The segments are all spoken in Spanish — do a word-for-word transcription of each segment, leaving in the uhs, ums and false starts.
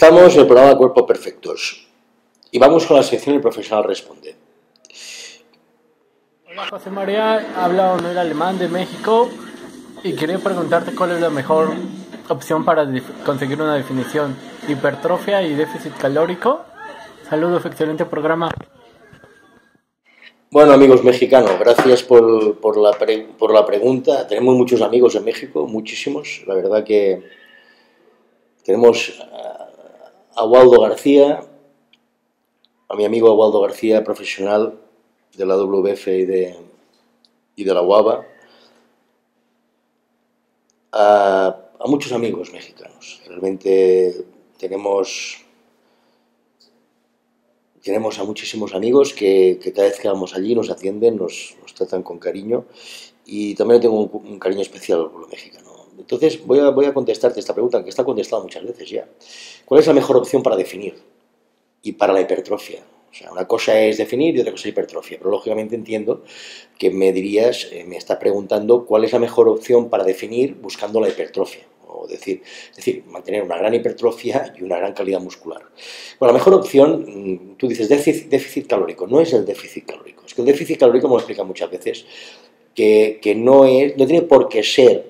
Estamos en el programa Cuerpos Perfectos y vamos con la sección El Profesional Responde. Hola José María, habla Onur Alemán de México y quería preguntarte cuál es la mejor opción para conseguir una definición: hipertrofia y déficit calórico. Saludos, excelente programa. Bueno, amigos mexicanos, gracias por, por, la pre, por la pregunta. Tenemos muchos amigos en México, muchísimos. La verdad que tenemos a Waldo García, a mi amigo Waldo García, profesional de la W F y de, y de la U A B A, a, a muchos amigos mexicanos. Realmente tenemos... Tenemos a muchísimos amigos que, que cada vez que vamos allí nos atienden, nos, nos tratan con cariño, y también tengo un, un cariño especial al pueblo mexicano. Entonces voy a, voy a contestarte esta pregunta, que está contestada muchas veces ya. ¿Cuál es la mejor opción para definir y para la hipertrofia? O sea, una cosa es definir y otra cosa es hipertrofia, pero lógicamente entiendo que me dirías, eh, me está preguntando cuál es la mejor opción para definir buscando la hipertrofia. O decir, es decir, mantener una gran hipertrofia y una gran calidad muscular. Bueno, la mejor opción, tú dices déficit, déficit calórico, no es el déficit calórico. Es que el déficit calórico, me lo explica muchas veces, que, que no, es, no tiene por qué ser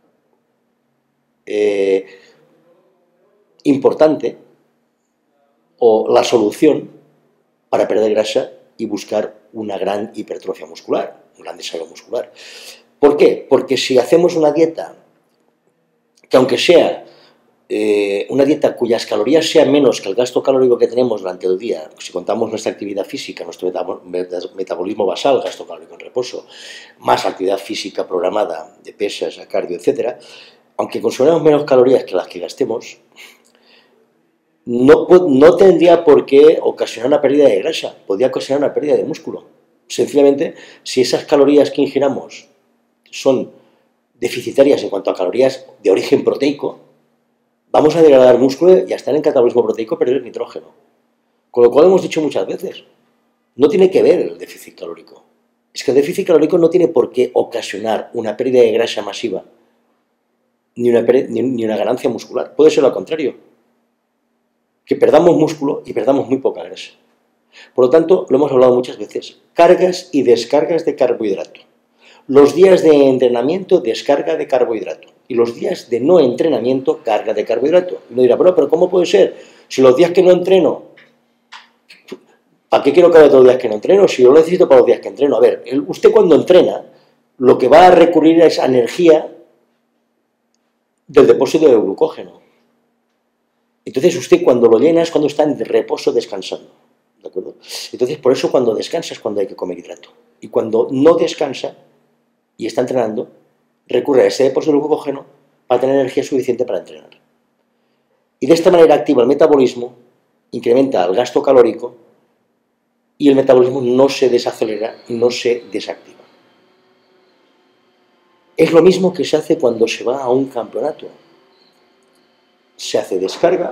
eh, importante o la solución para perder grasa y buscar una gran hipertrofia muscular, un gran desarrollo muscular. ¿Por qué? Porque si hacemos una dieta que, aunque sea eh, una dieta cuyas calorías sean menos que el gasto calórico que tenemos durante el día, si contamos nuestra actividad física, nuestro metabolismo basal, gasto calórico en reposo, más actividad física programada de pesas, cardio, etcétera, aunque consumamos menos calorías que las que gastemos, no, no tendría por qué ocasionar una pérdida de grasa, podría ocasionar una pérdida de músculo. Sencillamente, si esas calorías que ingiramos son deficitarias en cuanto a calorías de origen proteico, vamos a degradar músculo y a estar en catabolismo proteico perder el nitrógeno. Con lo cual hemos dicho muchas veces, no tiene que ver el déficit calórico. Es que el déficit calórico no tiene por qué ocasionar una pérdida de grasa masiva ni una, ni una ganancia muscular. Puede ser lo contrario, que perdamos músculo y perdamos muy poca grasa. Por lo tanto, lo hemos hablado muchas veces, cargas y descargas de carbohidrato. Los días de entrenamiento, descarga de carbohidrato. Y los días de no entrenamiento, carga de carbohidrato. Y uno dirá, bueno, pero ¿cómo puede ser? Si los días que no entreno, ¿para qué quiero cargar todos los días que no entreno? Si yo lo necesito para los días que entreno. A ver, usted cuando entrena, lo que va a recurrir es a energía del depósito de glucógeno. Entonces usted cuando lo llena es cuando está en reposo descansando. ¿De acuerdo? Entonces por eso cuando descansa es cuando hay que comer hidrato. Y cuando no descansa y está entrenando, recurre a ese depósito de glucógeno para tener energía suficiente para entrenar. Y de esta manera activa el metabolismo, incrementa el gasto calórico y el metabolismo no se desacelera y no se desactiva. Es lo mismo que se hace cuando se va a un campeonato. Se hace descarga,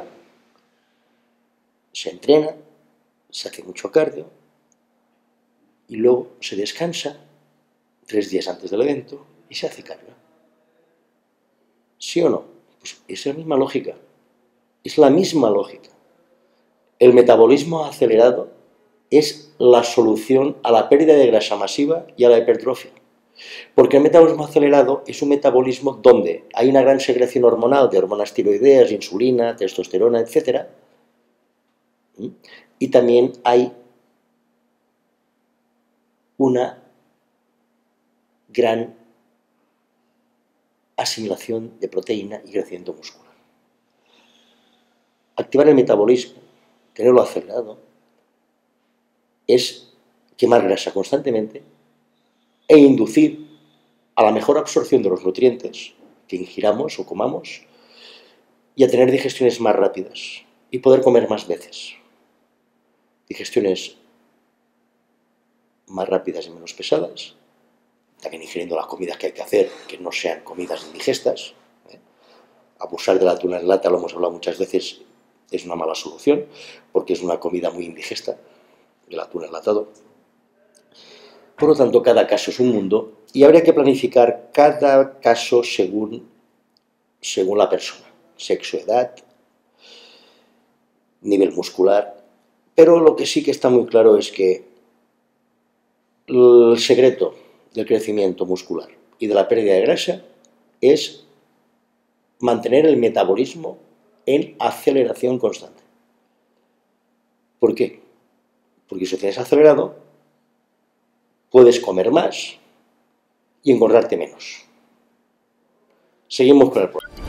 se entrena, se hace mucho cardio y luego se descansa tres días antes del evento y se hace carga. ¿Sí o no? Pues es la misma lógica. Es la misma lógica. El metabolismo acelerado es la solución a la pérdida de grasa masiva y a la hipertrofia. Porque el metabolismo acelerado es un metabolismo donde hay una gran secreción hormonal de hormonas tiroideas, insulina, testosterona, etcétera. Y también hay una gran asimilación de proteína y crecimiento muscular. Activar el metabolismo, tenerlo acelerado, es quemar grasa constantemente e inducir a la mejor absorción de los nutrientes que ingiramos o comamos y a tener digestiones más rápidas y poder comer más veces. Digestiones más rápidas y menos pesadas, también ingiriendo las comidas que hay que hacer, que no sean comidas indigestas. ¿eh? Abusar de la tuna en lata, lo hemos hablado muchas veces, es una mala solución, porque es una comida muy indigesta, el atún enlatado. Por lo tanto, cada caso es un mundo y habría que planificar cada caso según, según la persona, sexo, edad, nivel muscular, pero lo que sí que está muy claro es que el secreto del crecimiento muscular y de la pérdida de grasa es mantener el metabolismo en aceleración constante. ¿Por qué? Porque si lo tienes acelerado, puedes comer más y engordarte menos. Seguimos con el programa.